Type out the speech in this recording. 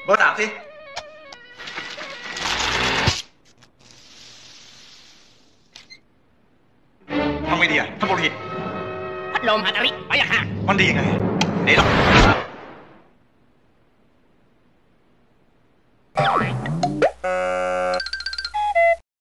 เบอร์สามสิทำไงดีอะท่านปุโรหิตพัดลมฮาตาริไปอะค่ะมันดียังไงไหนลอง